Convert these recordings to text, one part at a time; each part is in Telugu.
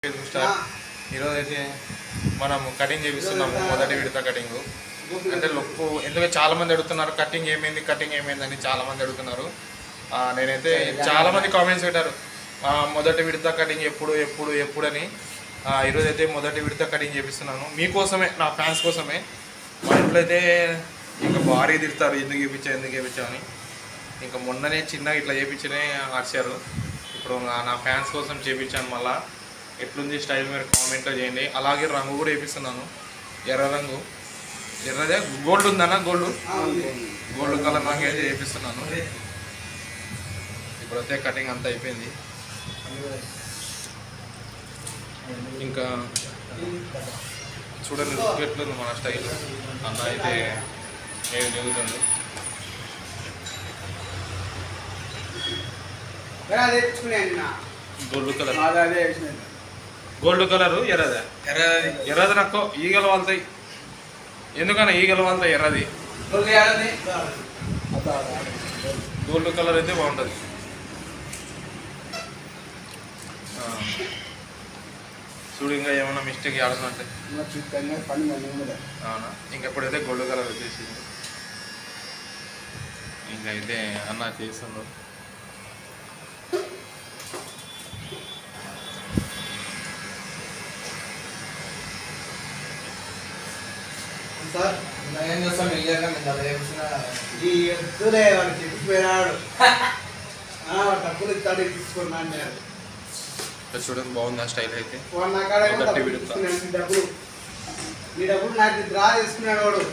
ఈరోజు అయితే మనం కటింగ్ చేపిస్తున్నాము, మొదటి విడత కటింగ్. అంటే లొక్కు ఎందుకంటే చాలామంది అడుగుతున్నారు కటింగ్ ఏమైందని చాలామంది అడుగుతున్నారు. నేనైతే చాలామంది కామెంట్స్ పెట్టారు మొదటి విడత కటింగ్ ఎప్పుడు అని. ఈరోజు అయితే మొదటి విడత కటింగ్ చేపిస్తున్నాను మీకోసమే, నా ఫ్యాన్స్ కోసమే. మా ఇంట్లో అయితే ఇంకా భారీ తిడతారు ఎందుకు చేయించావు అని. ఇంకా మొన్ననే చిన్నగా ఇట్లా చేయించనే ఆర్చారు. ఇప్పుడు నా ఫ్యాన్స్ కోసం చేయించాను. మళ్ళీ ఎట్లుంది స్టైల్ మీరు కామెంట్లో చేయండి. అలాగే రంగు కూడా వేపిస్తున్నాను, ఎర్ర రంగు. ఎర్రదే గోల్డ్ ఉందన్న, గోల్డ్ కలర్ రంగు అయితే వేపిస్తున్నాను. ఇప్పుడైతే కటింగ్ అంతా అయిపోయింది. ఇంకా చూడండి ఎట్లుంది మన స్టైల్. అన్న అయితే నేను దిగుతుంది. గోల్డ్ కలరు ఎర్రది నాకు ఈగలు వాళ్తాయి. ఎందుకన్నా ఈగలు వాళ్తాయి ఎర్రది. గోల్డ్ కలర్ అయితే బాగుంటుంది. చూడు ఇంకా ఏమైనా మిస్టేక్ ఆడుతుంటే అవునా. ఇంకెప్పుడైతే గోల్డ్ కలర్ వచ్చేసి ఇంకైతే అన్న చేస్తుండ్రు. సార్ ఏం చేస్తాం ఈ ఎద్దులే వాడు చెప్పిపోయినాడు డబ్బులు ఇస్తాడు తీసుకున్నాను. చూడండి బాగుంది స్టైల్ అయితే. డబ్బులు ఈ డబ్బులు నాకు డ్రా చేసుకున్నాడు వాడు.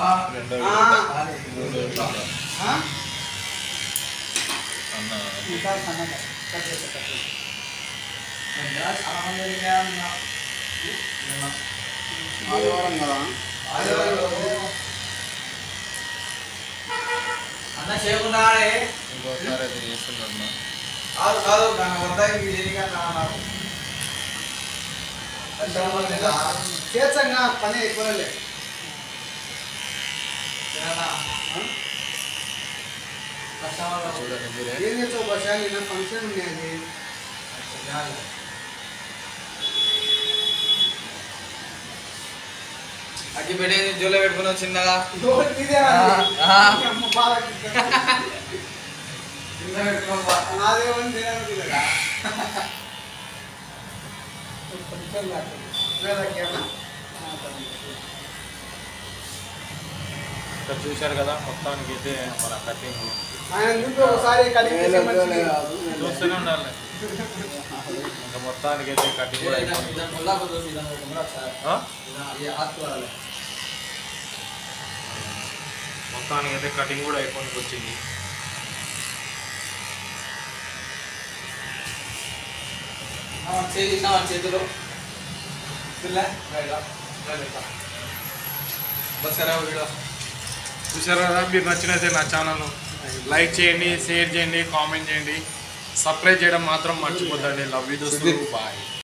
అన్న చేయకుండానే ఇంకోసారి అయితే చేస్తున్నా. చేర్చంగా పని అయిపోలే. ఏం చేస్తావు బస్ నిన్న ఫంక్షన్ ఉన్నాయండి. అగ్గి పెట్టేది జోలో పెట్టుకున్నావు చిన్నగా. ఇక్కడ చూశారు కదా మొత్తానికి అయితే మన కటింగ్ చూస్తూనే ఉండాలి. ఇంకా మొత్తానికి అయితే కటింగ్ కూడా అయిపోయింది. మొత్తానికి అయితే కటింగ్ కూడా అయిపోయింది వచ్చింది. చేతిలో చూసారా కదా. మీరు నచ్చినైతే నా ఛానల్ లైక్ చేయండి, షేర్ చేయండి, కామెంట్ చేయండి, సబ్స్క్రైబ్ చేయడం మాత్రం మర్చిపోద్దండి. లవ్ యూ దోస్తు, బాయ్.